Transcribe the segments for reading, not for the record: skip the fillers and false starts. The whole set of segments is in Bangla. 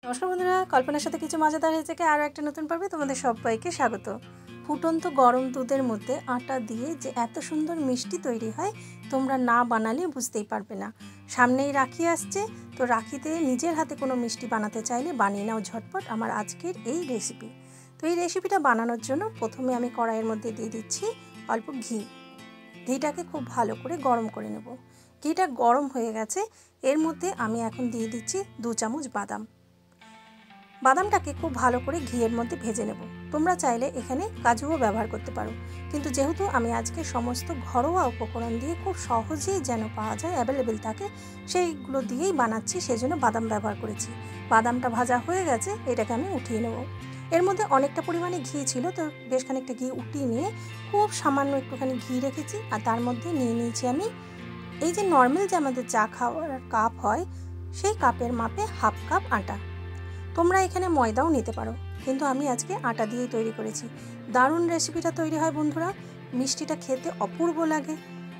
নমস্কার বন্ধুরা, কল্পনার সাথে কিছু মজাদার হয়েছে কি আরও একটা নতুন পর্বে তোমাদের সবাইকে স্বাগত। ফুটন্ত গরম দুধের মধ্যে আটা দিয়ে যে এত সুন্দর মিষ্টি তৈরি হয় তোমরা না বানালে বুঝতেই পারবে না। সামনেই রাখি আসছে, তো রাখিতে নিজের হাতে কোনো মিষ্টি বানাতে চাইলে বানিয়ে নাও ঝটপট আমার আজকের এই রেসিপি। তো এই রেসিপিটা বানানোর জন্য প্রথমে আমি কড়াইয়ের মধ্যে দিয়ে দিচ্ছি অল্প ঘি। ঘিটাকে খুব ভালো করে গরম করে নেব। ঘিটা গরম হয়ে গেছে, এর মধ্যে আমি এখন দিয়ে দিচ্ছি 2 চামচ বাদাম। বাদামটাকে খুব ভালো করে ঘিয়ের মধ্যে ভেজে নেব। তোমরা চাইলে এখানে কাজুও ব্যবহার করতে পারো, কিন্তু যেহেতু আমি আজকে সমস্ত ঘরোয়া উপকরণ দিয়ে খুব সহজেই যেন পাওয়া যায়, অ্যাভেলেবেল থাকে, সেইগুলো দিয়েই বানাচ্ছি, সেজন্য বাদাম ব্যবহার করেছি। বাদামটা ভাজা হয়ে গেছে, এটাকে আমি উঠিয়ে নেব। এর মধ্যে অনেকটা পরিমাণে ঘি ছিল, তো বেশ খানিকটা ঘি উঠিয়ে নিয়ে খুব সামান্য একটুখানি ঘি রেখেছি, আর তার মধ্যে নিয়ে নিয়েছি আমি এই যে নর্মাল যে আমাদের চা খাওয়ার কাপ হয় সেই কাপের মাপে হাফ কাপ আটা। তোমরা এখানে ময়দাও নিতে পারো, কিন্তু আমি আজকে আটা দিয়েই তৈরি করেছি। দারুণ রেসিপিটা তৈরি হয় বন্ধুরা, মিষ্টিটা খেতে অপূর্ব লাগে।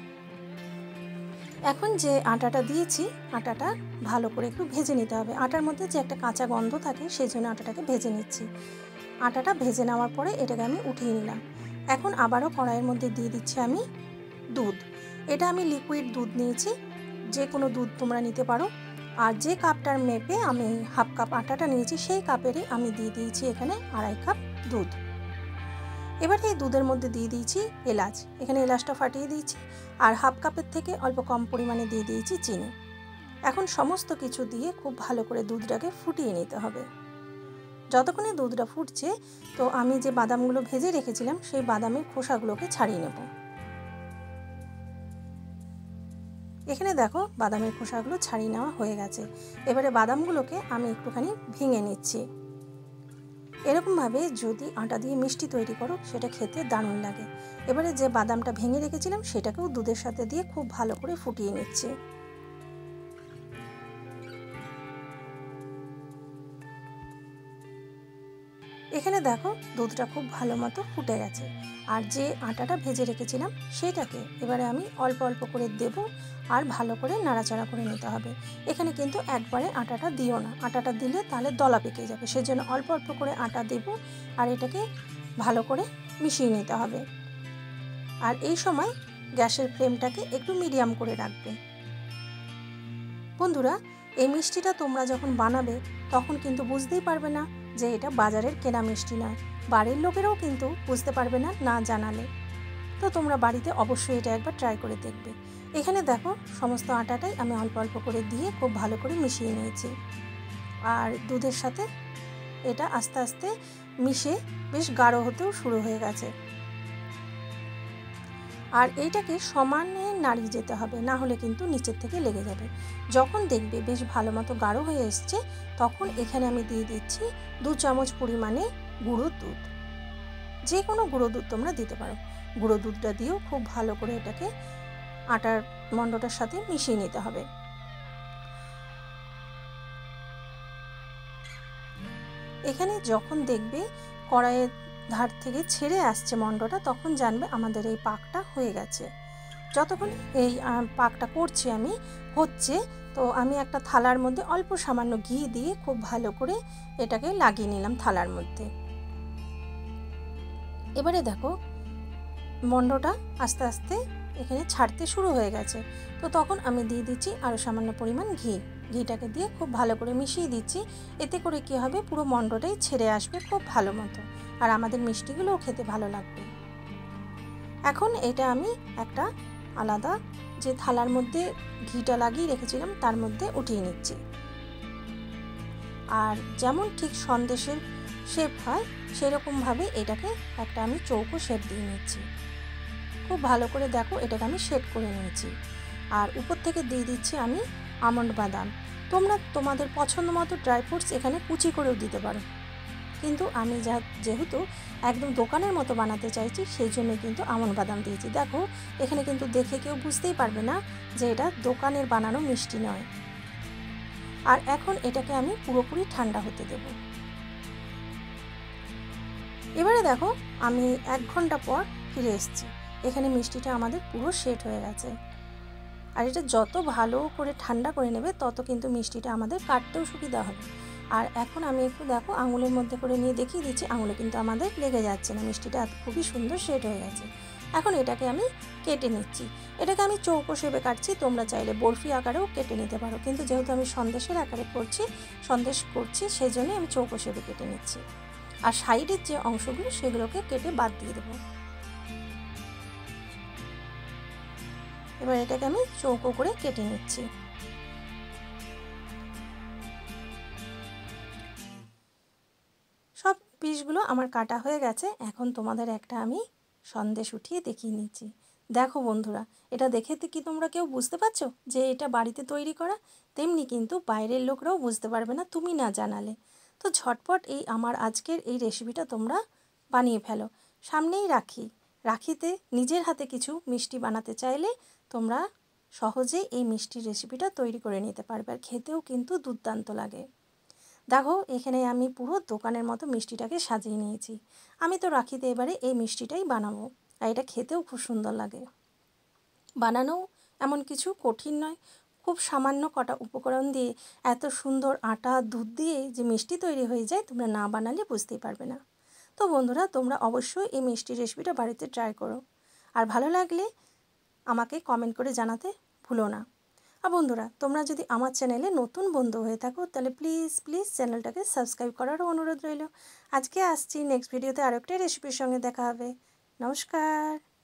এখন যে আটাটা দিয়েছি, আটাটা ভালো করে একটু ভেজে নিতে হবে। আটার মধ্যে যে একটা কাঁচা গন্ধ থাকে, সেই জন্য আটাটাকে ভেজে নিচ্ছি। আটাটা ভেজে নেওয়ার পরে এটাকে আমি উঠিয়ে নিলাম। এখন আবারও কড়াইয়ের মধ্যে দিয়ে দিচ্ছি আমি দুধ। এটা আমি লিকুইড দুধ নিয়েছি, যে কোনো দুধ তোমরা নিতে পারো। আর যে কাপটার মেপে আমি হাফ কাপ আটাটা নিয়েছি, সেই কাপেরই আমি দিয়ে দিয়েছি এখানে 2.5 কাপ দুধ। এবার এই দুধের মধ্যে দিয়ে দিয়েছি এলাচ, এখানে এলাচটা ফাটিয়ে দিয়েছি, আর হাফ কাপের থেকে অল্প কম পরিমাণে দিয়ে দিয়েছি চিনি। এখন সমস্ত কিছু দিয়ে খুব ভালো করে দুধটাকে ফুটিয়ে নিতে হবে। যতক্ষণে দুধটা ফুটছে, তো আমি যে বাদামগুলো ভেজে রেখেছিলাম সেই বাদামের খোসাগুলোকে ছাড়িয়ে নেব। এখানে দেখো বাদামের খোসাগুলো ছাড়িয়ে নেওয়া হয়ে গেছে। এবারে বাদামগুলোকে আমি একটুখানি ভেঙে নিচ্ছি। এরকমভাবে যদি আটা দিয়ে মিষ্টি তৈরি করো, সেটা খেতে দারুণ লাগে। এবারে যে বাদামটা ভেঙে রেখেছিলাম সেটাকেও দুধের সাথে দিয়ে খুব ভালো করে ফুটিয়ে নিচ্ছি। এখানে দেখো দুধটা খুব ভালো মতো ফুটে গেছে, আর যে আটাটা ভেজে রেখেছিলাম সেটাকে এবারে আমি অল্প অল্প করে দেব, আর ভালো করে নাড়াচাড়া করে নিতে হবে। এখানে কিন্তু একবারে আটাটা দিও না, আটাটা দিলে তাহলে দলা পেকে যাবে, সেজন্য অল্প অল্প করে আটা দেব, আর এটাকে ভালো করে মিশিয়ে নিতে হবে। আর এই সময় গ্যাসের ফ্লেমটাকে একটু মিডিয়াম করে রাখবে। বন্ধুরা, এই মিষ্টিটা তোমরা যখন বানাবে তখন কিন্তু বুঝতেই পারবে না যে এটা বাজারের কেনা মিষ্টি নয়। বাড়ির লোকেরাও কিন্তু বুঝতে পারবে না না জানালে। তো তোমরা বাড়িতে অবশ্যই এটা একবার ট্রাই করে দেখবে। এখানে দেখো সমস্ত আটাটাই আমি অল্প অল্প করে দিয়ে খুব ভালো করে মিশিয়ে নিয়েছি, আর দুধের সাথে এটা আস্তে আস্তে মিশে বেশ গাঢ় হতেও শুরু হয়ে গেছে। আর এইটাকে সমানে নাড়িয়ে যেতে হবে, না হলে কিন্তু নিচের থেকে লেগে যাবে। যখন দেখবে বেশ ভালো মতো গাঢ় হয়ে এসছে, তখন এখানে আমি দিয়ে দিচ্ছি 2 চামচ পরিমাণে গুঁড়ো দুধ। যে কোনো গুঁড়ো দুধ তোমরা দিতে পারো। গুঁড়ো দুধটা দিয়েও খুব ভালো করে এটাকে আটার মণ্ডটার সাথে মিশিয়ে নিতে হবে। এখানে যখন দেখবে কড়াইয়ের ধার থেকে ছেড়ে আসছে মণ্ডটা, তখন জানবে আমাদের এই পাকটা হয়ে গেছে। যতক্ষণ এই পাকটা করছি আমি হচ্ছে, তো আমি একটা থালার মধ্যে অল্প সামান্য ঘি দিয়ে খুব ভালো করে এটাকে লাগিয়ে নিলাম থালার মধ্যে। এবারে দেখো মণ্ডটা আস্তে আস্তে এখানে ছাড়তে শুরু হয়ে গেছে, তো তখন আমি দিয়ে দিচ্ছি আরও সামান্য পরিমাণ ঘি। ঘিটাকে দিয়ে খুব ভালো করে মিশিয়ে দিচ্ছি। এতে করে কী হবে, পুরো মণ্ডটাই ছেড়ে আসবে খুব ভালো মতো, আর আমাদের মিষ্টিগুলোও খেতে ভালো লাগবে। এখন এটা আমি একটা আলাদা যে থালার মধ্যে ঘিটা লাগিয়ে রেখেছিলাম তার মধ্যে উঠিয়ে নিচ্ছি। আর যেমন ঠিক সন্দেশের শেপ হয় সেরকমভাবে এটাকে একটা আমি চৌকো শেপ দিয়ে নিচ্ছি। খুব ভালো করে দেখো এটাকে আমি শেপ করে নিয়েছি। আর উপর থেকে দিয়ে দিচ্ছি আমি আমন্ড বাদাম। তোমরা তোমাদের পছন্দ মতো ড্রাই ফ্রুটস এখানে কুচি করেও দিতে পারো, কিন্তু আমি যেহেতু একদম দোকানের মতো বানাতে চাইছি, সেই জন্য কিন্তু আমন্ড বাদাম দিয়েছি। দেখো এখানে কিন্তু দেখে কেউ বুঝতেই পারবে না যে এটা দোকানের বানানো মিষ্টি নয়। আর এখন এটাকে আমি পুরোপুরি ঠান্ডা হতে দেব। এবারে দেখো আমি 1 ঘন্টা পর ফিরে এসেছি। এখানে মিষ্টিটা আমাদের পুরো সেট হয়ে গেছে। আর এটা যত ভালো করে ঠান্ডা করে নেবে তত কিন্তু মিষ্টিটা আমাদের কাটতেও সুবিধা হবে। আর এখন আমি একটু দেখো আঙুলের মধ্যে করে নিয়ে দেখিয়ে দিচ্ছি, আঙুলে কিন্তু আমাদের লেগে যাচ্ছে না, মিষ্টিটা খুবই সুন্দর সেট হয়ে গেছে। এখন এটাকে আমি কেটে নিচ্ছি। এটাকে আমি চৌকো শেপে কাটছি, তোমরা চাইলে বরফি আকারেও কেটে নিতে পারো, কিন্তু যেহেতু আমি সন্দেশের আকারে সন্দেশ করছি সেই জন্য আমি চৌকো শেপে কেটে নিচ্ছি। আর সাইডের যে অংশগুলো সেগুলোকে কেটে বাদ দিয়ে দেবো। এবার এটাকে আমি চৌকো করে কেটে নিচ্ছি। সব পিসগুলো আমার কাটা হয়ে গেছে। এখন তোমাদের একটা আমি সন্দেশ উঠিয়ে দেখিয়ে নিচ্ছি। দেখো বন্ধুরা, এটা দেখে কি তোমরা কেউ বুঝতে পারছো যে এটা বাড়িতে তৈরি করা? তেমনি কিন্তু বাইরের লোকরাও বুঝতে পারবে না তুমি না জানালে। তো ঝটপট এই আমার আজকের এই রেসিপিটা তোমরা বানিয়ে ফেলো। সামনেই রাখিতে নিজের হাতে কিছু মিষ্টি বানাতে চাইলে তোমরা সহজেই এই মিষ্টির রেসিপিটা তৈরি করে নিতে পারবে, আর খেতেও কিন্তু দুর্দান্ত লাগে। দেখো এখানে আমি পুরো দোকানের মতো মিষ্টিটাকে সাজিয়ে নিয়েছি। আমি তো রাখিতে এবারে এই মিষ্টিটাই বানাবো, আর এটা খেতেও খুব সুন্দর লাগে। বানানো এমন কিছু কঠিন নয়, খুব সামান্য কটা উপকরণ দিয়ে এত সুন্দর আটা দুধ দিয়ে যে মিষ্টি তৈরি হয়ে যায় তোমরা না বানালে বুঝতেই পারবে না। তো বন্ধুরা, তোমরা অবশ্যই এই মিষ্টির রেসিপিটা বাড়িতে ট্রাই করো, আর ভালো লাগলে আমাকে কমেন্ট করে জানাতে ভুলো না। আর বন্ধুরা, তোমরা যদি আমার চ্যানেলে নতুন বন্ধু হয়ে থাকো তাহলে প্লিজ প্লিজ চ্যানেলটাকে সাবস্ক্রাইব করারও অনুরোধ রইল। আজকে আসছি, নেক্সট ভিডিওতে আরেকটা রেসিপির সঙ্গে দেখা হবে। নমস্কার।